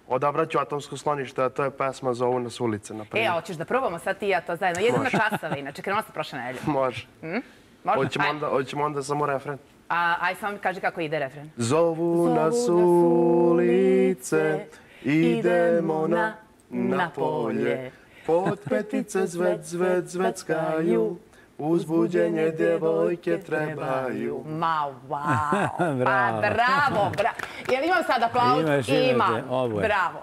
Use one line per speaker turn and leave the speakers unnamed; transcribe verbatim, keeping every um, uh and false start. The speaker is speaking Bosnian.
Odabrat ću Atomsko sklonište, a to je pesma Zovu nas ulice, na
E,
primjer.
a hoćeš da probamo sad ti i ja to zajedno? Jedino na časove, inače, krenula se prošle nedelje.
Može.
Možda?
Hoćemo
Aj.
onda, hoćemo onda samo refren.
A, aj, samo mi kaži kako ide refren.
Zovu nas ulice, idemo na, na polje. Pod petice zvec, zvec, zveckaju, uzbuđenje djevojke trebaju.
Ma, wow.
Bravo.
Pa, bravo, bravo. Jel imam sad aplauz?
Imaš,
Imam.
imate, oboje.
Bravo.